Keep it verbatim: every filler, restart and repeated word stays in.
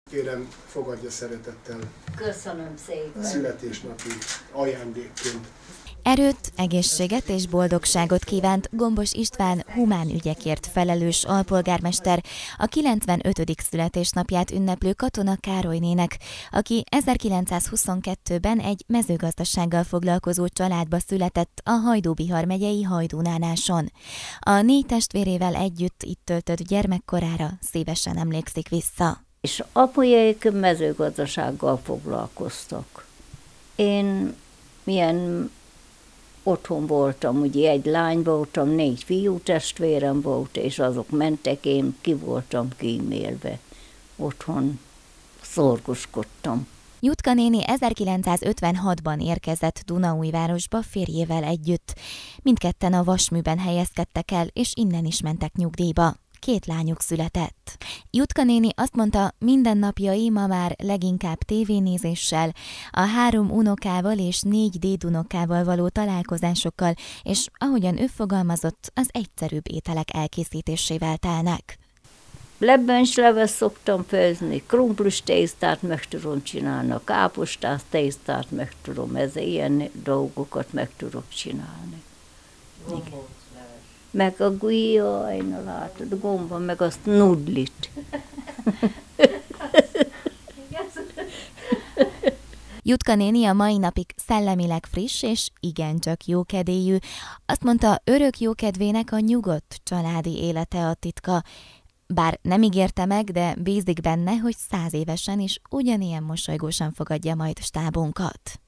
Kérem, fogadja szeretettel. Köszönöm szépen. Születésnapi ajándékként. Erőt, egészséget és boldogságot kívánt Gombos István humán ügyekért felelős alpolgármester a kilencvenötödik születésnapját ünneplő Katona Károlynének, aki ezerkilencszázhuszonkettőben egy mezőgazdasággal foglalkozó családba született a Hajdú-Bihar megyei Hajdúnánáson. A négy testvérével együtt itt töltött gyermekkorára szívesen emlékszik vissza. És apulyék mezőgazdasággal foglalkoztak. Én milyen otthon voltam, ugye egy lány voltam, négy fiú testvérem volt, és azok mentek, én ki voltam kímélve. Otthon szorgoskodtam. Jutka néni ezerkilencszázötvenhatban érkezett Dunaújvárosba férjével együtt. Mindketten a vasműben helyezkedtek el, és innen is mentek nyugdíjba. Két lányuk született. Jutka néni azt mondta, mindennapjai ma már leginkább tévénézéssel, a három unokával és négy dédunokával való találkozásokkal, és ahogyan ő fogalmazott, az egyszerűbb ételek elkészítésével telnek. Lebbencslevet szoktam főzni, krumplis tésztát meg tudom csinálni, kápostás tésztát meg tudom, ez ilyen dolgokat meg tudok csinálni. Igen. Meg a gulyaj, na látod, gomba, meg azt nudlit. Jutka néni a mai napig szellemileg friss és igencsak jókedélyű. Azt mondta, örök jókedvének a nyugodt családi élete a titka. Bár nem ígérte meg, de bízik benne, hogy száz évesen is ugyanilyen mosolygósan fogadja majd stábunkat.